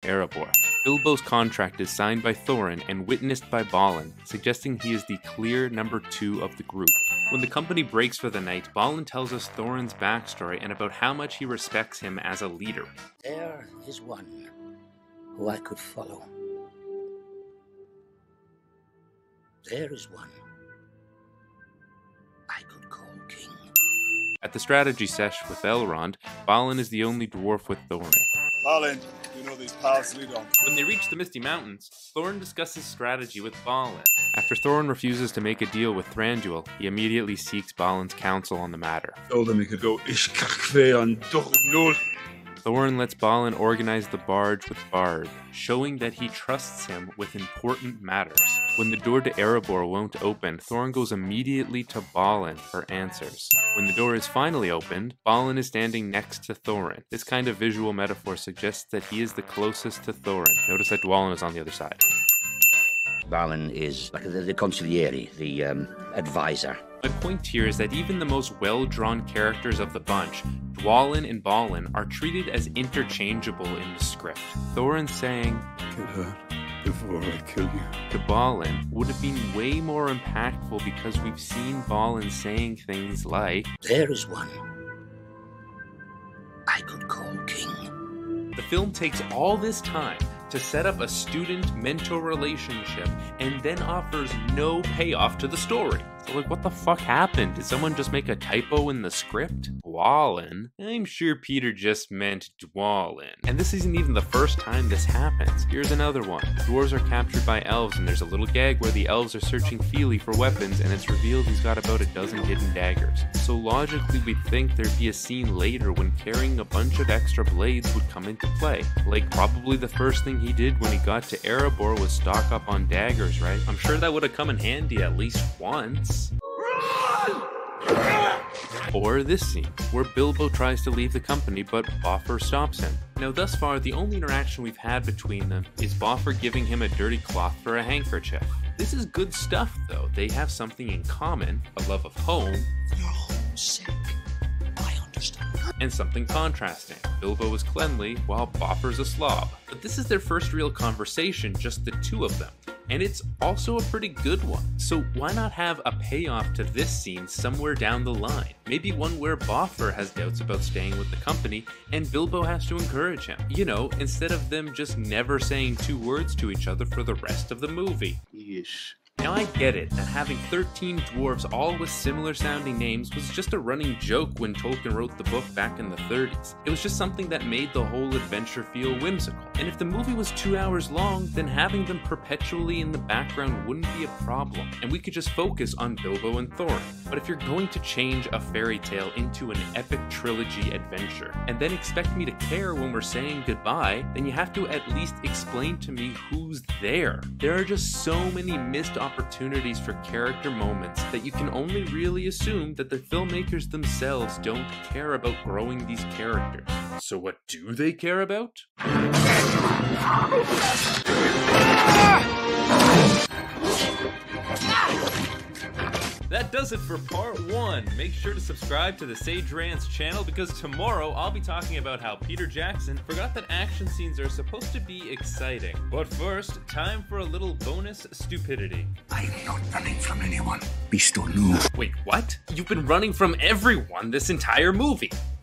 Erebor. Bilbo's contract is signed by Thorin and witnessed by Balin, suggesting he is the clear number 2 of the group. When the company breaks for the night, Balin tells us Thorin's backstory and about how much he respects him as a leader. There is one who I could follow. There is one I could call king. At the strategy sesh with Elrond, Balin is the only dwarf with Thorin. Balin, you know these paths lead on. When they reach the Misty Mountains, Thorin discusses strategy with Balin. After Thorin refuses to make a deal with Thranduil, he immediately seeks Balin's counsel on the matter. Told him he could go Ishkakve on Duhnul. Thorin lets Balin organize the barge with Bard, showing that he trusts him with important matters. When the door to Erebor won't open, Thorin goes immediately to Balin for answers. When the door is finally opened, Balin is standing next to Thorin. This kind of visual metaphor suggests that he is the closest to Thorin. Notice that Dwalin is on the other side. Balin is like the consigliere, the advisor. My point here is that even the most well-drawn characters of the bunch, Dwalin and Balin, are treated as interchangeable in the script. Thorin saying, "Get her before I kill you," to Balin would have been way more impactful because we've seen Balin saying things like, there is one I could call king. The film takes all this time to set up a student-mentor relationship and then offers no payoff to the story. So like, what the fuck happened? Did someone just make a typo in the script? Dwalin? I'm sure Peter just meant Dwalin. And this isn't even the first time this happens. Here's another one. The dwarves are captured by elves and there's a little gag where the elves are searching Fili for weapons and it's revealed he's got about a dozen hidden daggers. So logically we'd think there'd be a scene later when carrying a bunch of extra blades would come into play. Like probably the first thing he did when he got to Erebor was stock up on daggers, right? I'm sure that would have come in handy at least once. Or this scene, where Bilbo tries to leave the company but Boffer stops him. Now thus far, the only interaction we've had between them is Boffer giving him a dirty cloth for a handkerchief. This is good stuff though, they have something in common, a love of home. You're homesick. I understand. And something contrasting. Bilbo is cleanly, while Boffer's a slob. But this is their first real conversation, just the two of them. And it's also a pretty good one. So why not have a payoff to this scene somewhere down the line? Maybe one where Boffer has doubts about staying with the company and Bilbo has to encourage him. You know, instead of them just never saying 2 words to each other for the rest of the movie. Yeesh. Now I get it, that having 13 dwarves all with similar sounding names was just a running joke when Tolkien wrote the book back in the 30s. It was just something that made the whole adventure feel whimsical. And if the movie was 2 hours long, then having them perpetually in the background wouldn't be a problem, and we could just focus on Bilbo and Thorin. But if you're going to change a fairy tale into an epic trilogy adventure, and then expect me to care when we're saying goodbye, then you have to at least explain to me who's there. There are just so many missed opportunities for character moments that you can only really assume that the filmmakers themselves don't care about growing these characters. So what do they care about? That does it for part 1. Make sure to subscribe to the Sage Rant's channel because tomorrow I'll be talking about how Peter Jackson forgot that action scenes are supposed to be exciting. But first, time for a little bonus stupidity. I'm not running from anyone. Be still new. Wait, what? You've been running from everyone this entire movie.